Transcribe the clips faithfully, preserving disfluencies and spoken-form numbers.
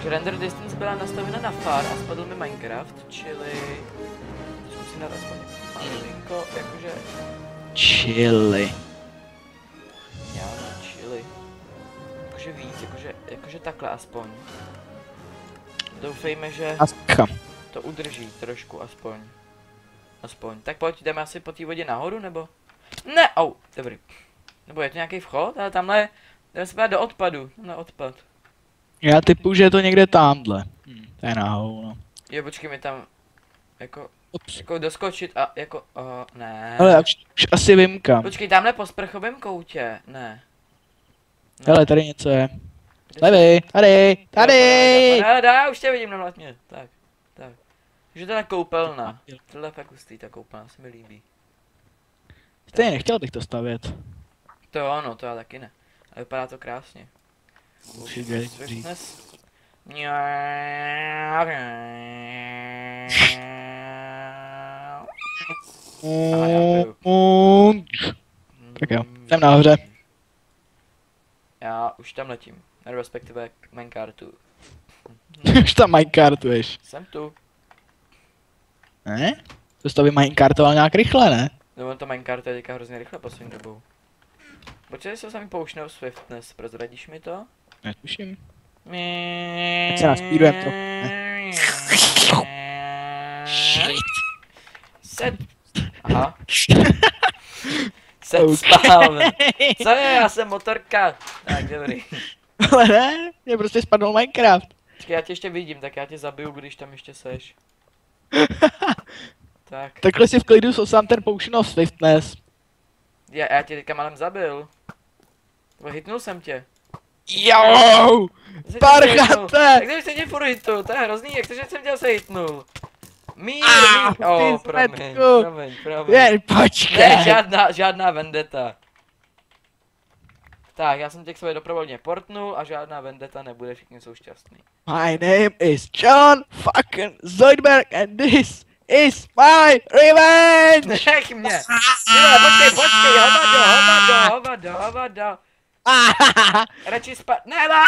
Takže render distance byla nastavena na far a spadl mi Minecraft, čili... Zkusím dát aspoň malinko, jakože... Chili. Já, chili. Jakože víc, jakože, jakože takhle aspoň. Doufejme, že Aska. to udrží trošku aspoň. Aspoň. Tak pojď, jdeme asi po té vodě nahoru, nebo? Ne, au, dobrý. Nebo je to nějaký vchod? Ale tamhle, jdeme se podívat do odpadu, na odpad. Já typu, že je to někde tamhle. Hm, to je náhou, no. Jo, počkej mi tam, jako, Ups. jako doskočit a jako, uh, ne. Ale já už, už asi vím kam. Počkej, tamhle po sprchovém koutě, ne. Hele, tady něco je. Levej, tady, tady. Dá, dá, už tě vidím na mlatně, tak, tak. Takže to je koupelna, tohle je fakt hustý, ta koupelna se mi líbí. Stejně nechtěl bych to stavět. To jo, no, to já taky ne. A vypadá to krásně. Přijde, Swiftness. Tak jo, jsem nahoře. Já už tam letím, respektive k Minecartu. Už tam minecartuješ. Jsem tu. Ne? To jsi to by minecartoval nějak rychle, ne? No on to Minecartuje teďka hrozně rychle poslední dobou. Počkej, se sami poušnou Swiftness, prozradíš mi to? Netuším. Tak se naspírujem to. Set. Aha. Set spawn. Co je, já jsem motorka. Tak, dobrý. Ale ne, mě prostě spadl Minecraft. Počkej, já tě ještě vidím, tak já tě zabiju, když tam ještě seš. Tak. Takhle si v klidu sosám ten potion of swiftness. Já, já tě teďka malem zabil. Nebo hitnul jsem tě. Jo! Parchate! Tak když se tě furt hitnul, to je hrozný, jak to, že jsem tě se hitnul. Mír, Ah, mír. Oh, ty promiň, zmetku. promiň, promiň. Jen počkej! Ne, žádná, žádná vendeta. Tak, já jsem tě k sobě doprovodně portnul a žádná vendeta nebude, všichni jsou šťastní. My name is John fucking Zoidberg and this is my revenge! Nech mě! Tyhle, počkej, počkej, hovado, hovado, hovado, hovado. Radši spad... Ne, lá...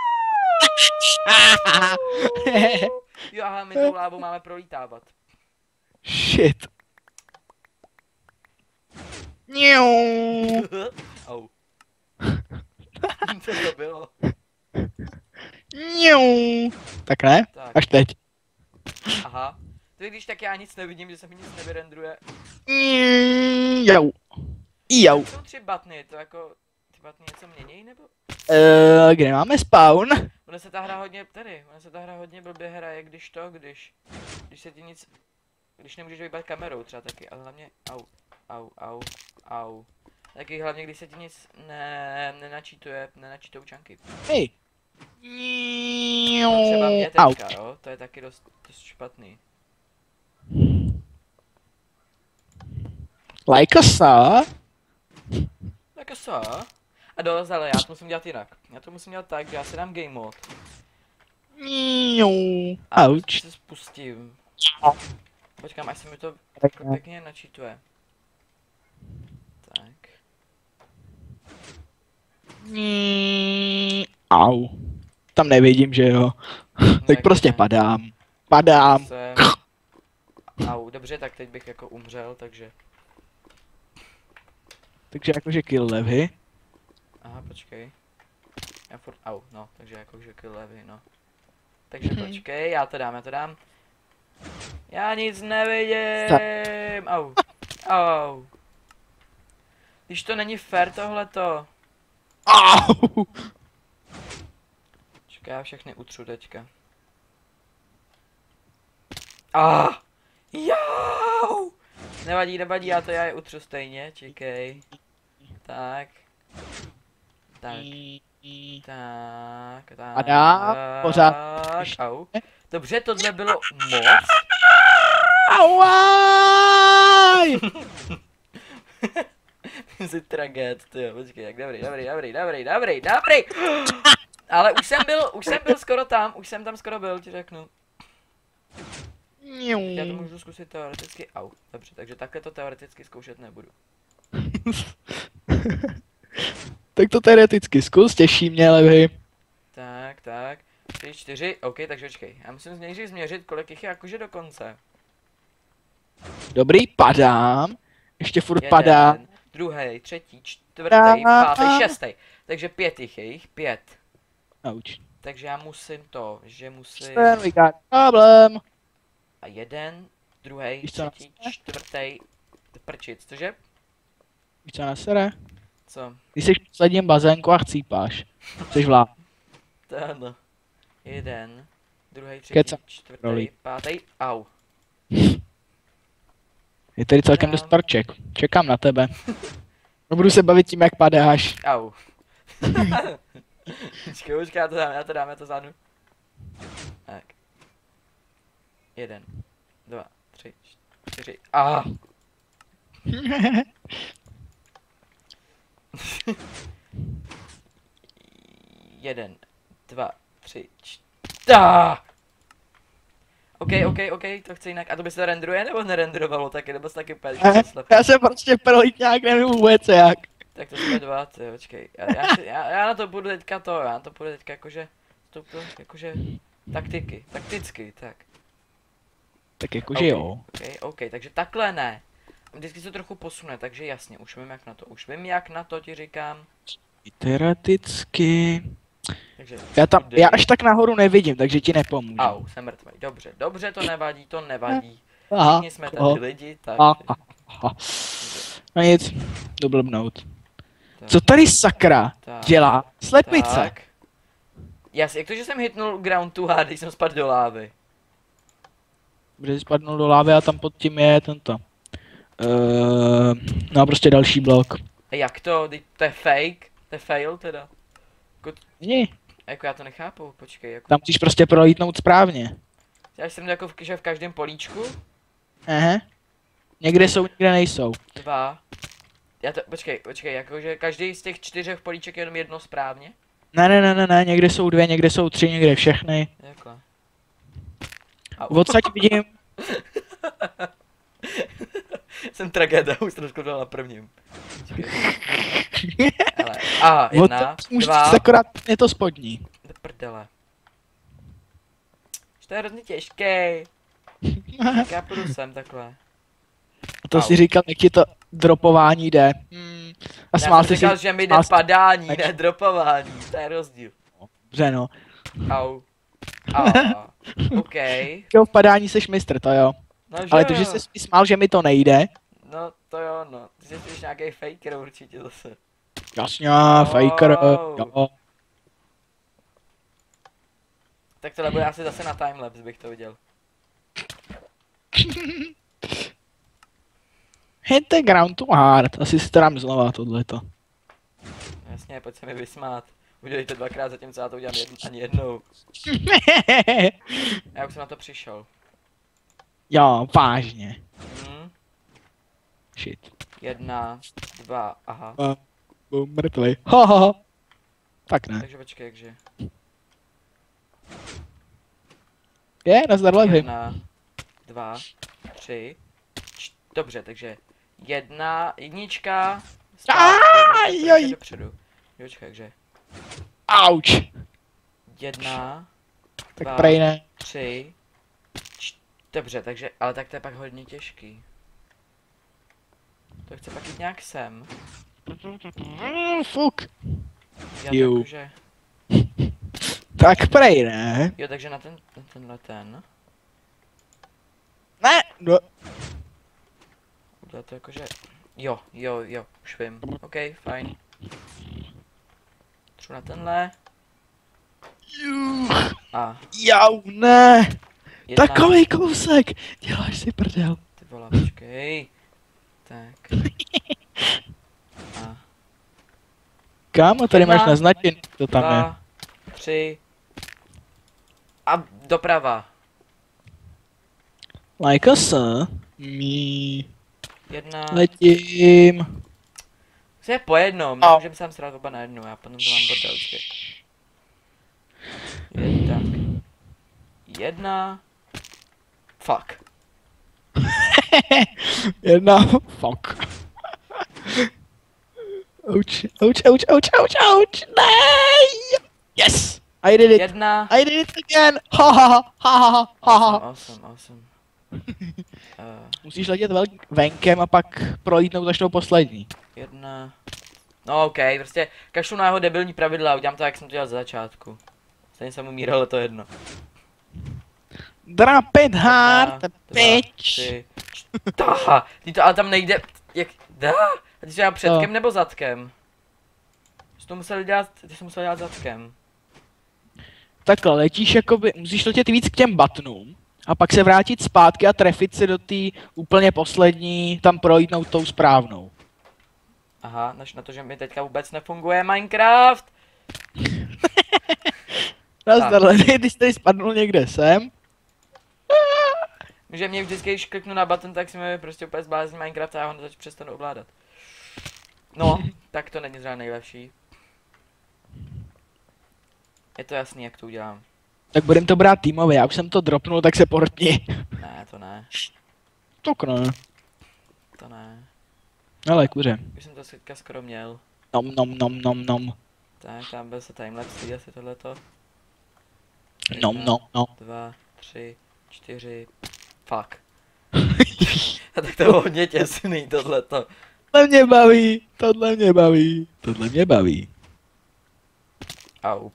Jo, aha, my tou lávou máme prolítávat. Shit. Niu. Au. Co to bylo? Niu. Tak ne? Tak. Až teď. Aha. To když tak já nic nevidím, že se mi nic nevyrendruje. Jo. Jo. Jsou tři batny, to jako... Ty batny něco měněj, nebo? Uh, kde máme spawn? Ono se ta hra hodně, tady, ono se ta hra hodně blbě hraje, když to, když... Když se ti nic... Když nemůžeš vybat kamerou třeba taky, ale hlavně... Au, au, au, au. Taky hlavně, když se ti nic ne, nenačítuje, nenačítou čanky. Hej. To třeba mě Au. teďka, jo, to je taky dost, dost špatný. Like a saw. Tak a co? A dost, ale já to musím dělat jinak. Já to musím dělat tak, že já si dám game mode. Niu. A Ouch. se spustím. Počkám, až se mi to Tak jako pěkně načítuje. Tak. Ni- Au. Tam nevidím, že jo. Tak Jak prostě ne? padám. Padám. Se... Au, dobře, tak teď bych jako umřel, takže... Takže jakože kill levy. Aha, počkej. Já furt, au, no, takže jakože kill levy, no. Takže počkej, já to dám, já to dám. Já nic nevidím! Au, au. Když to není fair tohleto. Au. Čekaj, já všechny utřu teďka. Ah! Jau! Nevadí, nevadí, já to já je utřu stejně, čekej. Tak. Tak. Tak, tak. Padá, pořád. Tak, au. Dobře, tohle bylo moc. Auaj! Jsi traget, tyjo, počkej, jak dobrý, dobrý, dobrý, dobrý, dobrý, dobrý. Ale už jsem byl, už jsem byl skoro tam, už jsem tam skoro byl, ti řeknu. Já to můžu zkusit teoreticky, au, dobře, takže takhle to teoreticky zkoušet nebudu. Tak to teoreticky zkus, těší mě, levy. Tak, tak. tři, čtyři, OK, takže počkej. Já musím nejdřív změřit, kolik jich je jakože do konce. Dobrý, padám. Ještě furt Jeden, padám. druhý, třetí, čtvrtý, pátý, šestý. Takže pět jich je, jich pět. Ouch. Takže já musím to, že musím... Then we got problem. A jeden, druhý, Víš, co třetí, čtvrtý, prčic, cože? Víš co nasere? Co? Když jsi v posledním bazénku a chcípáš. Jsi vlá. To je ano. Jeden, druhý, třetí, Kecam. čtvrtý, Roli. pátý, au. Je tady celkem dost parček. Čekám na tebe. No, budu se bavit tím, jak padáš. Au. Počkej, počkej, já to dám, já to dám, já to zvládnu. Tak. Jeden, dva, tři, čtyři, ah. Jeden, dva, tři, čtyři. OK, OK, OK, to chci jinak. A to by se renderuje nebo nerenderovalo taky, nebo se taky úplně slepý? Já jsem prostě prolít nějak nevím vůbec jak. Tak to jsme dva, ty, počkej. Já, já, si, já, já na to budu teďka to, já na to budu teďka jakože, to, to, jakože, taktiky, takticky, tak. Tak jakože OK, jo. OK, OK, takže takhle ne. Vždycky se trochu posune, takže jasně, už vím jak na to, už vím jak na to ti říkám. Teoreticky. Takže, Já tam, dej. já až tak nahoru nevidím, takže ti nepomůžu. Au, jsem mrtvý, dobře, dobře, to nevadí, to nevadí. Aha, Všichni jsme tady aha, lidi, tak. aha, aha. No nic, jdu blbnout. tak, Co tady sakra tak, dělá slepice? Tak. Jas, jak to, že jsem hitnul ground to hard, když jsem spadl do lávy? Protože spadnul do lávy a tam pod tím je tento. Uh, no prostě další blok. A jak to? Teď to je fake? To je fail teda? Ne, Jako já to nechápu, počkej, jako... tam musíš prostě prolítnout správně. Já jsem jako v, že v každém políčku? Aha. Někde jsou, někde nejsou. Dva. Já to, počkej, počkej, jakože každý z těch čtyřech políček je jenom jedno správně? Ne, ne, ne, ne, ne, někde jsou dvě, někde jsou tři, někde všechny. Takhle. Au. Odsaď vidím. Jsem tragéda, už jsem skončil na prvním. Hele, a jedna, Můžeš dva, říct akorát je to spodní. do prdele. Že to je hrozně těžký. Tak já půjdu sem takhle. A to Au. si říkal, jak ti to dropování jde. Hmm. A Já smál jsem jsi říkal, si... že mi jde smál jsi- padání, tak- ne dropování, to je rozdíl. Dobře no. Au. A. OK. Jo, v padání seš mistr, to jo. No, že Ale to, že jo. jsi mi smál, že mi to nejde. No to jo, no. Ty jsi spíš nějaký faker určitě zase. Jasně, faker, jo. Tak tohle bude asi zase na timelapse, bych to viděl. Hit the ground too hard. Asi si to dám znova tohleto. Jasně, pojď se mi vysmát. Udělej to dvakrát, zatímco já to udělám jedn, ani jednou. Já už jsem na to přišel. Jo, vážně. Hm, Shit. jedna, dva, aha. Byl mrtvej. Ha, ha, ha. Tak ne. Takže počkej, jakže. Je, nazdar levy. Jedna, dva, tři, č- dobře, takže jedna, jednička, Aj, zpátky, aj. dopředu. Počkej, takže Auč. jedna, Tak dva, prej ne. tři, č- dobře, takže, ale tak to je pak hodně těžký. To chce pak jít nějak sem. Mm, Fuk. Já Jo. takže, Tak prej ne. jo, takže na ten, na tenhle ten. Ne. No. Udělat to jakože, jo, jo, jo, už vím, ok, fajn. Třu na tenhle, Juch. a Jau, ne. jedna, Takový kousek. Děláš si prdel. ty vole, počkej. Tak. A Kámo, tady Jedna, máš naznačený, to tam je. dva, tři. A doprava. Like a sir. Me. Jedna. Letím. To je po jednom, Au. nemůžeme sám srát oba na jednu, já potom to mám bordelčky. Je, tak. Jedna. Fuck. Jedna. Fuck. Ouch, ouch, ouch, ouch, ouch, ouch. Ne. Yes. I did it. Jedna. I did it again. Ha ha ha ha ha ha ha. Awesome, awesome. Uh, Musíš letět velk- venkem a pak prolítnout až tou poslední. jedna. No ok, prostě kašlu na jeho debilní pravidla, udělám to, jak jsem to dělal ze začátku. Stejně jsem umíral, ale to je jedno. Drop it hard, Jedna, bitch. tři, čtyři. Ty to ale tam nejde, jak, dá? A ty jsi dělal předkem No. nebo zadkem? Jsi to musel dělat, ty jsi musel dělat zadkem. Takhle letíš jakoby, musíš letět víc k těm buttonům. A pak se vrátit zpátky a trefit se do té úplně poslední, tam projítnout tou správnou. Aha, než na to, že mi teďka vůbec nefunguje Minecraft. Nazdar, ty jsi tady spadnul někde sem. Že mě vždycky, když kliknu na button, tak si mi prostě úplně zblázní Minecraft a já ho teď přestanu ovládat. No, tak to není zrovna nejlepší. Je to jasný, jak to udělám. Tak budem to brát týmově, já už jsem to dropnul, tak se portni. Ne, to ne, Tak ne. to ne. Ale kuře. Už jsem to teďka skoro měl. Nom nom nom nom nom. Tak, tam byl se timelapse, asi tohleto. Nom nom nom. Dva, tři, čtyři, fuck. Tak to bylo hodně těsný, tohleto. Tohle mě baví, tohle mě baví, tohle mě baví. Au.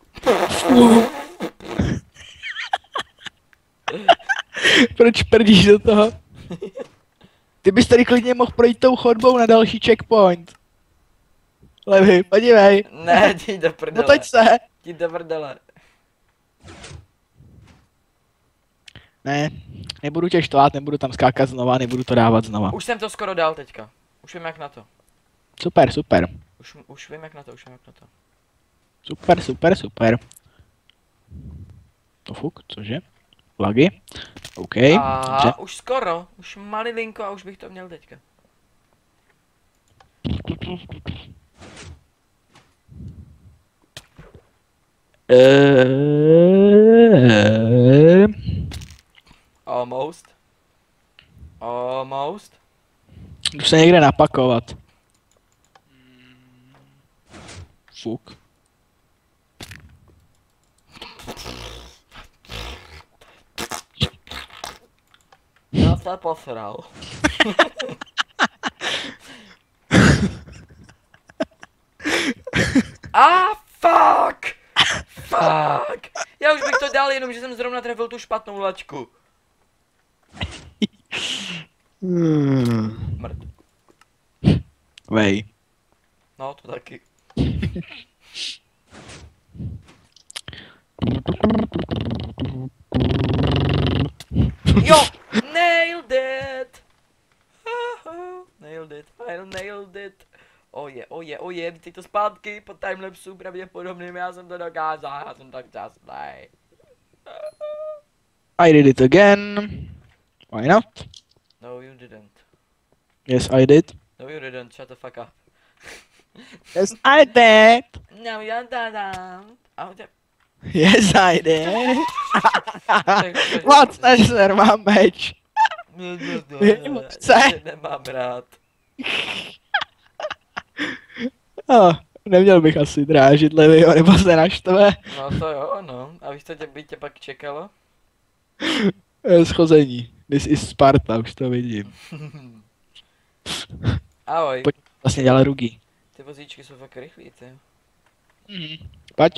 Proč prdíš do toho? Ty bys tady klidně mohl projít tou chodbou na další checkpoint. Levy, podívej. Ne, jdi do prdele. Otoč se. Jdi do prdele. Ne, nebudu tě štvát, nebudu tam skákat znova, nebudu to dávat znova. Už jsem to skoro dal teďka. Už vím jak na to. Super, super. Už, už vím jak na to, už vím jak na to. Super, super, super. To fuk, cože? Lagy? OK, A dobře. už skoro, už malilinko a už bych to měl teďka. Eee... Almost. Almost. Jdu se někde napakovat. Fuk. Já se posral. Ah, fuck! Fuck! Já už bych to dal, jenom že jsem zrovna trefil tu špatnou lačku. Hmm. Mrt. Vej. No, to taky. Jo! Nailed it! Nailed it, I nailed it. Oje, oje, oje, teď to zpátky po timelapsu pravděpodobným, já jsem to dokázal, já jsem tak časnej. I did it again. Why not? No, you didn't. Yes, I did. No, you didn't, shut the fuck up. Yes, I did. No, you didn't. Oh, the... Yes, I did. Moc nežer, mám meč. Chce? Nemám rád. Oh, neměl bych asi drážit Levyho, nebo se naštve. No to jo, no. A víš, co tě by tě pak čekalo? Eh, Schození. This is Sparta, už to vidím. Ahoj. Pojď. Vlastně dělal rugy. Ty vozíčky jsou fakt rychlý, ty. Mhm. Pojď.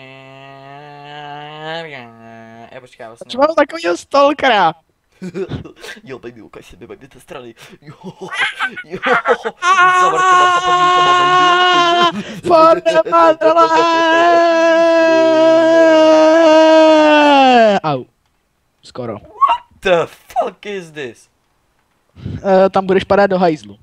Já počkej, já vlastně... Proč mám takovýho stalkera? Jo, baby, ukaž se mi, baby, ty strany. Jo, jo, zavrte na chapadníka, baby. For the motherland! Au. Skoro. The fuck is this? Uh, tam budeš padat do hajzlu.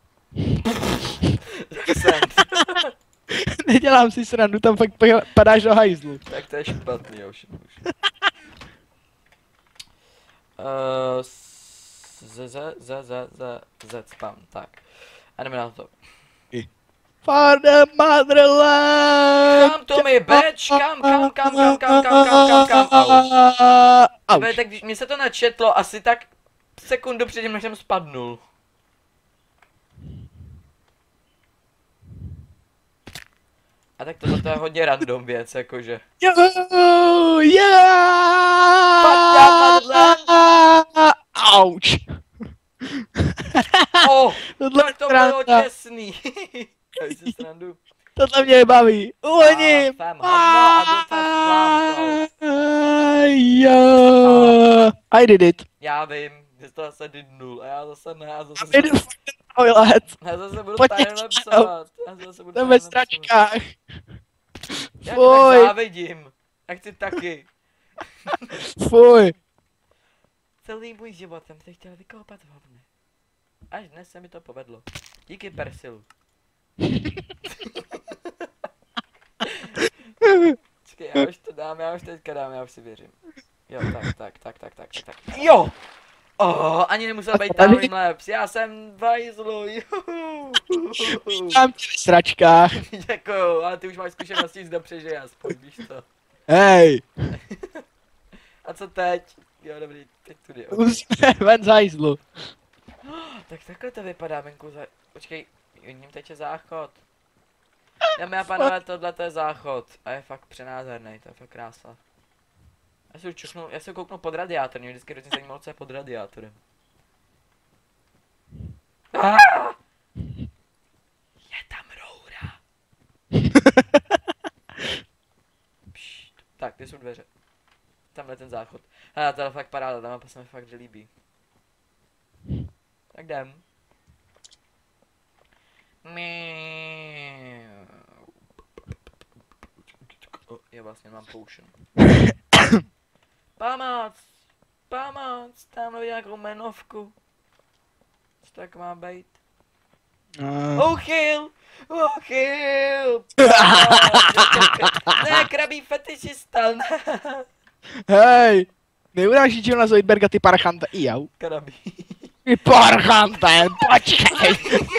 Send. Nedělám si srandu, tam fakt pa- padáš do hajzlu. Tak to je špatný, já už už. Uh, z, z, z, z, z, z, spam, tak. A jdeme na to. For the motherland! Come to me, bitch! Kam, kam, kam, kam, kam, kam, kam, kam, kam, au. Au. Tebe, tak když mi se to načetlo asi tak sekundu předtím, než jsem spadnul. A tak tohle to je hodně random věc, jakože. Jo, yeah! Paťa, Auč. Oh, Tohle tak to sranda. bylo těsný. Já si srandu. Tohle mě baví. Oni. A fem hovno a jdu fem plásnou. Jo. I did it. Já vím, že to zase didnul a já zase ne, já zase, Jdu v toilet. já zase budu Pojď timelapsovat. Já zase budu Jsem ve timelapsovat. stračkách. Já ti tak Fuj. závidím. Já chci taky. Fuj. Celý můj život jsem se chtěl vykopat v hovně. Až dnes se mi to povedlo. Díky Persilu. Počkej, já už to dám, já už teďka dám, já už si věřím. Jo, tak, tak, tak, tak, tak, tak, tak. Jo! Oh, ani nemusel být timelapse, já jsem v hajzlu, juhu. Tam tě ve stračkách. Děkuju, ale ty už máš zkušenosti z dobře, aspoň, víš co. Hej. A co teď? Jo, dobrý, teď tudy. Okay. Musíme ven z hajzlu. Tak takhle to vypadá venku za... Počkej, ním teče záchod. Dámy a pánové, tohle to je záchod. A je fakt přenádherný, to je fakt krása. Já si čuchnu, já se kouknu pod radiátor, mě vždycky hrozně zajímalo, co je pod radiátorem. Ah! Je tam roura. Pšt. Tak, ty jsou dveře. Tamhle ten záchod. A to je fakt paráda, ta mapa se mi fakt líbí. Tak jdem. Je vlastně mám potion. Pomoc! Pomoc! Tamhle vidím nějakou jmenovku. Co tak má být? Uh. Uchyl! Uchyl! Ne, krabí fetišista, ne! Hej! Neurážíš na Zoidberga, ty parchante. I jau. Krabí. Ty parchante, počkej!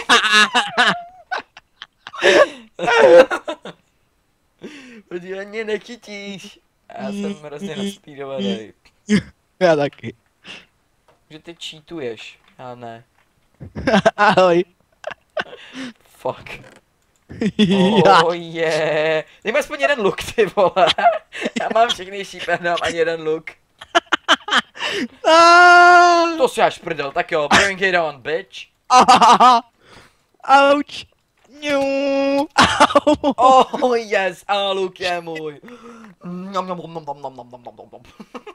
Podívej, mě nechytíš. Já jsem hrozně naspídovaný. Já taky. Že ty cheatuješ, já ne. Ahoj. Fuck. Já. Oh yeah. Ty máš aspoň jeden look, ty vole. Já mám všechny šípe, nemám ani jeden look. Ah. To si až prdel, tak jo, bring it on, bitch. Auč. Ňu. Oh yes, a look je můj. Nom, nom, nom, nom, nom, nom, nom, nom, nom, nom.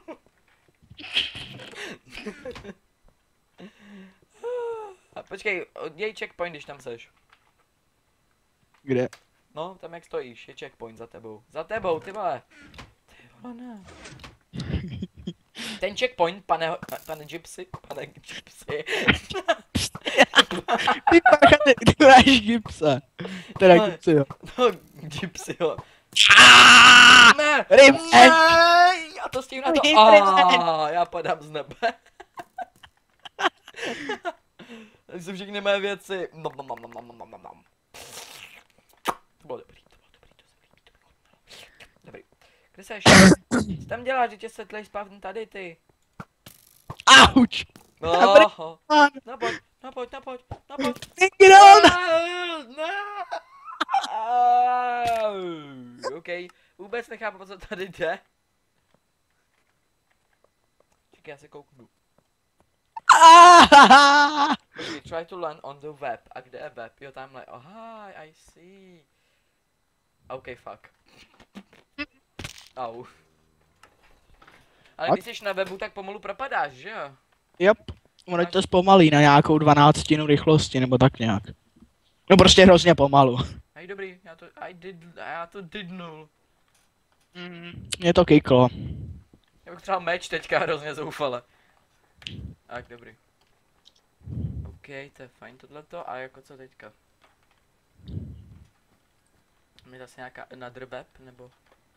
A počkej, děj checkpoint, když tam seš. Kde? No, tam jak stojíš, je checkpoint za tebou. Za tebou, ty vole. Ty vole, ne. Ten checkpoint, pane, pane Gypsy, pane Gypsy. Ty parchante, ty máš gipsa. Teda gipsy, jo. No, Gypsy, jo. Ne, Revenge. ne, já to stihnu na to. Ah, já padám z nebe. To jsou všechny mé věci. Nom, nom, nom, nom, nom, nom, nom, nom. To bylo dobrý, to bylo dobrý, to bylo dobrý, to bylo dobrý. Kde seš? Co tam děláš, že tě setlej spavn tady, ty? Auč. No, no pojď, no pojď, no pojď, no pojď. Get on. Ne. OK, vůbec nechápu, co tady jde. Čekaj, já se kouknu. Okay, try to learn on the web. A kde je web? Jo, tamhle. Aha, I see. OK, fuck. Au. Ale když jsi na webu, tak pomalu propadáš, že jo? Yep. Ono to zpomalí na nějakou dvanáctinu rychlosti, nebo tak nějak. No prostě hrozně pomalu. Hej, dobrý, já to, I did, já to didnul. Mm, mě to kejklo. Já bych třeba meč teďka hrozně zoufale. Tak, dobrý. OK, to je fajn tohleto, a jako co teďka? Je zase nějaká another web, nebo?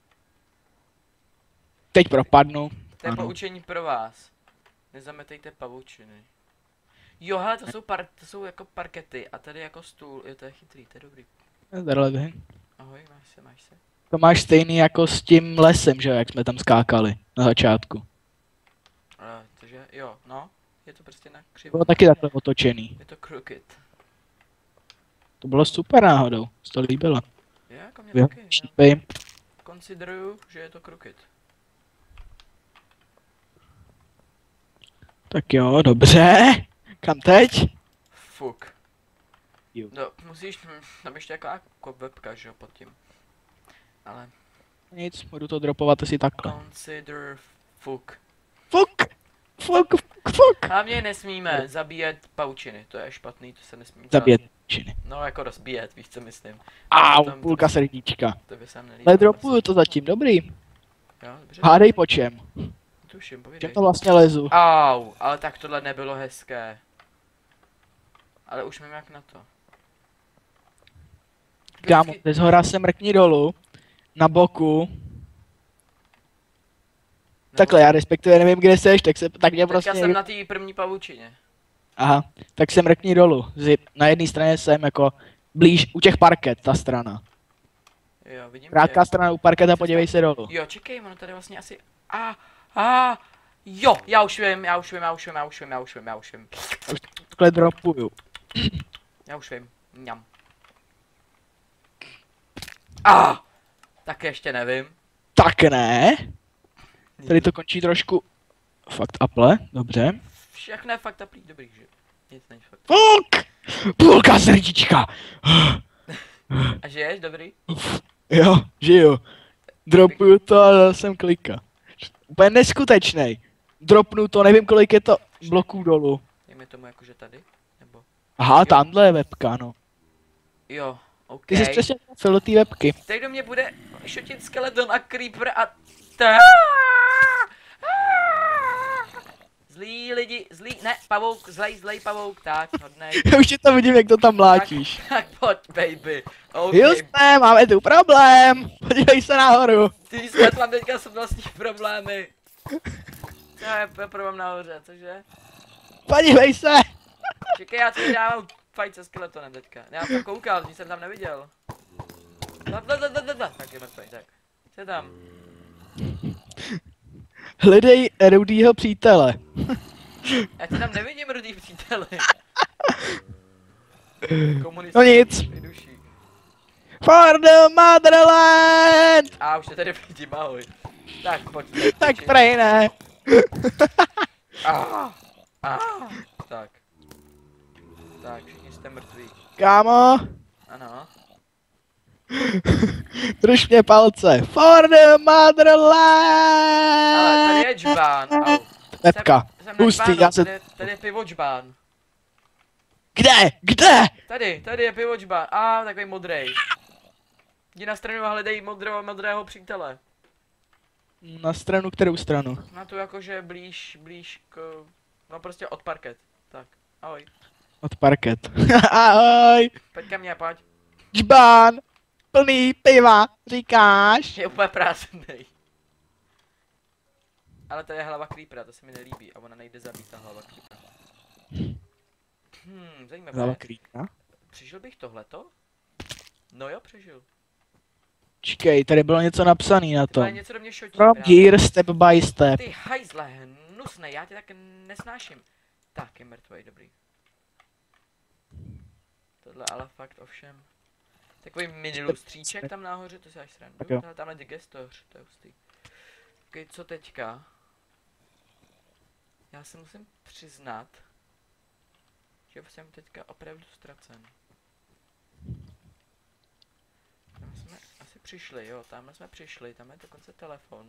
Teď propadnu. To je Ano. poučení pro vás. Nezametejte pavučiny. Jo, hele, to jsou, par, to jsou jako parkety a tady jako stůl, jo, to je chytrý, to je dobrý. Ahoj, máš se, máš se. To máš stejný jako s tím lesem, že jo, jak jsme tam skákali na začátku. Uh, takže, jo, no, je to prostě na křivo. Bylo taky takhle otočený. Je to crooked. To bylo super náhodou, se to líbilo. Jo, jako mě Jo, taky. Já šípej. konsideruju, že je to krokit. Tak jo, dobře. Kam teď? Fuk. Jo. No, musíš, hm, tam ještě jako, jako webka, že jo, pod tím. Ale Nic, budu to dropovat asi takhle. consider fuk. Fuk! Fuk, fuk, fuk! Hlavně nesmíme zabíjet paučiny, to je špatný, to se nesmí dělat. Zabíjet činy. No jako rozbíjet, víš co myslím. Au, To tam- půlka to- srdíčka. To by se nám nelíbilo. Ale dropuju to zatím, dobrý. Jo, dobře. Hádej po čem. Tuším, Čem povídej. to vlastně lezu. Au, ale tak tohle nebylo hezké. Ale už mám jak na to. Kámo, Vždycky- ze zhora se mrkni dolů. Na boku. no, Takhle, já respektive nevím, kde seš, tak se, tak mě Teďka prostě... jsem na té první pavučině. Aha, tak se mrkni dolů. Z, na jedné straně jsem jako blíž u těch parket, ta strana. Jo, vidím Krátká tě. strana u parket a podívej se dolů. Jo, čekej, ono tady vlastně asi... A, a, jo, já už vím, já už vím, já už vím, já už vím, já už vím, já už vím. Takhle dropuju. Já už vím, mňam. A, tak ještě nevím. Tak ne. Tady to končí trošku... Fakt aple, dobře. Všechno je fakt aprý, dobrý, že? Nic není fakt. Fuk! Půlka srdíčka! A žiješ, dobrý? Jo, žiju. Dropuju to a dal jsem klika. Úplně neskutečnej. Dropnu to, nevím kolik je to bloků dolů. Dejme tomu jakože tady, nebo... Aha, tamhle je webka, no. Jo, OK. Ty jsi přesně trefil do té webky. Teď do mě bude šotit skeleton a creeper a... Ta... Zlí lidi, zlí, ne, pavouk, zlej, zlej pavouk, tak, hodnej. Už ti to vidím, jak to tam mlátíš. Tak, tak pojď, baby. OK. Justé, máme tu problém. Podívej se nahoru. Ty svět mám teďka jsou vlastní problémy. Co je p- problém nahoře, cože? Podívej se. Čekaj, já tady dávám fight se skeletonem teďka. Já jsem koukal, nic jsem tam neviděl. Da, da, da, da, da, da. Tak je mrtvej, tak. Co je tam? Hledej rudýho přítele. Já tě tam nevidím, rudý příteli. Komunista. No nic. Duší. For the motherland. A už se tady vidím, ahoj. Tak, pojď. Tak prej ne. Ah, ah, tak. Tak, všichni jste mrtví. Kámo, Ano. drž mě palce. For the motherland. Ale tady je džbán. Au. Webka. Jsem, jsem na Hustý, džbánu, já se... tady, tady je pivo džbán. Kde? Kde? Tady, tady je pivo džbán. A ah, takový modrej. Jdi na stranu a hledej modrého, modrého přítele. Na stranu, kterou stranu? Na tu jakože blíž, blíž k... No prostě od parket. Tak, ahoj. Od parket. Ahoj. Pojď ke mně, pojď. Džbán. Plný piva, říkáš? Je úplně prázdnej. Ale tady je hlava creepera, to se mi nelíbí a ona nejde zabít ta hlava creepera. Hmm, zajímavé. Hlava krýka. Přežil bych tohleto? No jo, přežil. Čekej, tady bylo něco napsané na To je tom. něco do mě šotí. From právě. here, step by step. Ty hajzle, hnusnej, já tě tak nesnáším. Tak, je mrtvej, dobrý. Tohle ale fakt ovšem. Takový mini lustříček tam nahoře, to si až srandu. Tak jo. Tohle tamhle digestoř, to je hustý. Okay, co teďka? Já se musím přiznat, že jsem teďka opravdu ztracen. Tam jsme asi přišli, jo, tamhle jsme přišli, tam je dokonce telefon.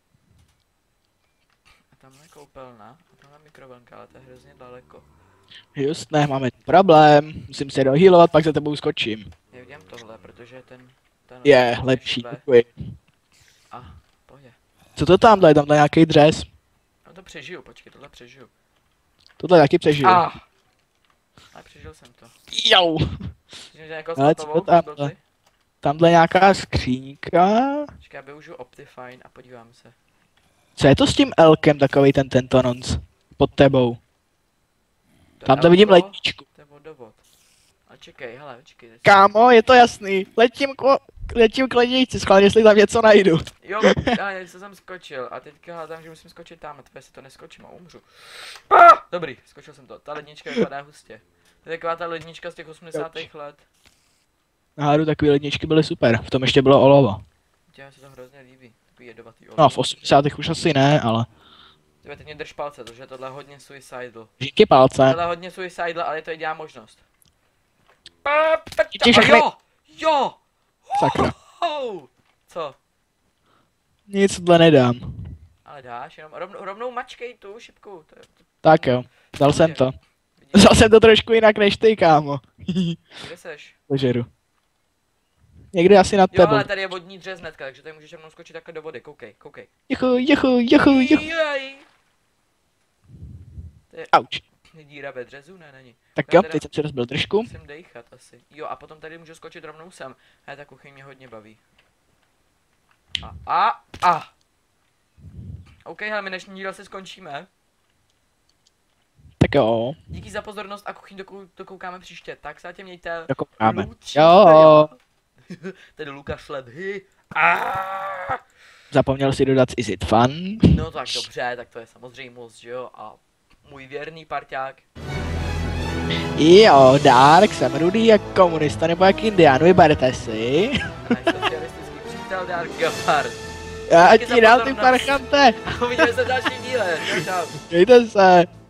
A tamhle je koupelna, a tamhle mikrovlnka, ale to je hrozně daleko. Just ne, máme problém. Musím se dohealovat, pak za tebou skočím. Já udělám tohle, protože ten... ten Je, lepší, šle. děkuji. A, pojď. Co to tamhle, je tamhle nějaký dřez? No to přežiju, počkej, tohle přežiju. Tohle taky přežiju. Ah! Ale přežil jsem to. Jau. Že jako Ale co svatovou, to tamhle? byl ty? Tamhle nějaká skříňka. Počkej, já využiju Optifine a podívám se. Co je to s tím elkem, takovej ten tentonons? Pod tebou. To Tamhle vidím elko, ledničku. To je vodovod. A čekej, hele, počkej. teď- Kámo, je to jasný. Letím k, letím k ledničci, schválně, jestli tam něco najdu. Jo, já něco jsem skočil a teďka hledám, že musím skočit tam, a tvé se to neskočím a umřu. Ah! Dobrý, skočil jsem to. Ta lednička vypadá hustě. To je taková ta lednička z těch osmdesátých let. náhodou takový ledničky byly super, v tom ještě bylo olovo. Těm se to hrozně líbí, takový jedovatý olovo. No v osmdesátých už asi ne, ale... Tyhle, teď mě drž palce, protože tohle je hodně suicidal. Díky palce. Tohle je hodně suicidal, ale to jediná možnost. Ti všechny- Jo! Jo! Sakra. Ho! Co? Nic tohle nedám. Ale dáš, jenom rovnou, rovnou mačkej tu šipku. To je, to, Tak jo, dal jsem to. vidíš, Dal jsem to trošku jinak než ty, kámo. kde seš? Požeru. Někdy asi nad Jo, tebou. ale tady je vodní dřeznetka, takže tady můžeš rovnou skočit takhle do vody, koukej, koukej. Juchu, juchu, juchu, juchu. Jej. To je Auč. díra ve dřezu, ne, není. Tak Já jo, teda- teď jsem si rozbil držku. Musím dejchat asi. Jo, a potom tady můžu skočit rovnou sem. Ale ta kuchyň mě hodně baví. A, a, a. OK, hele, my dnešní díl si skončíme. Tak jo, Díky za pozornost a kuchyň dokou, dokoukáme příště. Tak se tě mějte. dokoukáme. Loučíme. Jo. Tady Lukáš Ledhy. Ah! Zapomněl si dodat Is it fun? No tak dobře, tak to je samozřejmost, že jo? A můj věrný parťák. Jo, Dark, jsem rudý jak komunista nebo jak indián, vyberte si. Náš socialistický přítel Dark Gavard. Já Díky za ti dám ty pozornost. parchante. Uvidíme se v dalším díle. Čau, čau. Mějte se.